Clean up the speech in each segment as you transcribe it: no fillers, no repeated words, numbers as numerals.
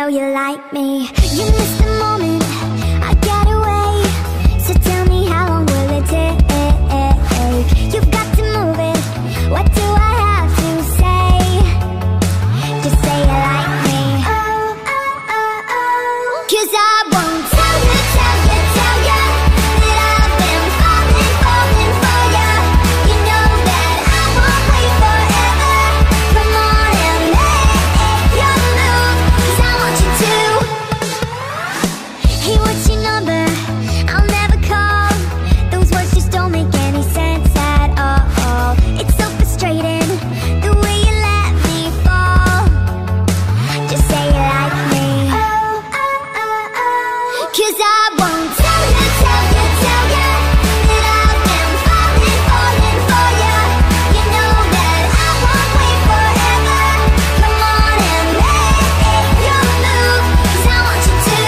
you like me. You missed the moment I got away. So tell me, how long will it take? You've got to move it. What do I have to say? Just say you like me. Oh, oh, oh, oh. 'Cause I won't tell you that I've been falling for you. You know that I won't wait forever. Come on and make your move, 'cause I want you to. Hey, what's your number? I'll never call. Those words just don't make any sense at all. It's so frustrating the way you let me fall. Just say you like me. Oh, oh, oh, oh. 'Cause I won't tell you that I've been falling for you. You know that I won't wait forever. Come on and make your move, 'cause I want you to.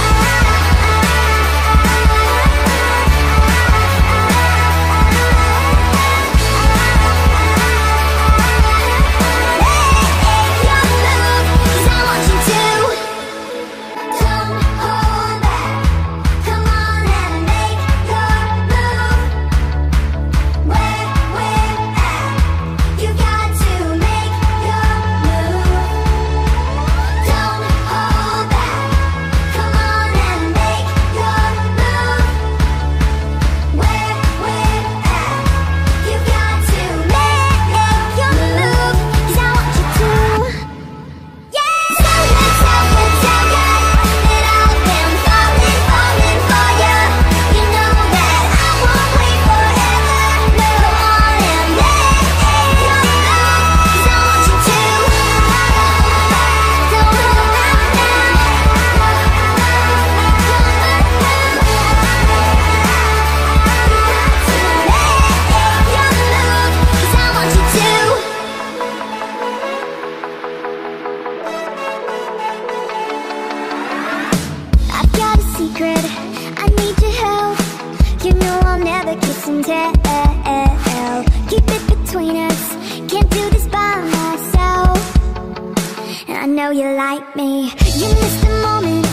I need your help. You know I'll never kiss and tell. Keep it between us. Can't do this by myself. And I know you like me. You missed the moment